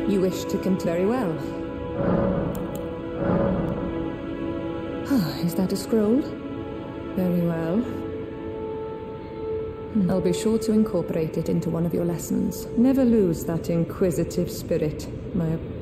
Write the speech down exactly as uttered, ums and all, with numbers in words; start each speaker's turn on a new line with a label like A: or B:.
A: You wish to continue very well. Ah, is that a scroll? Very well. I'll be sure to incorporate it into one of your lessons. Never lose that inquisitive spirit. My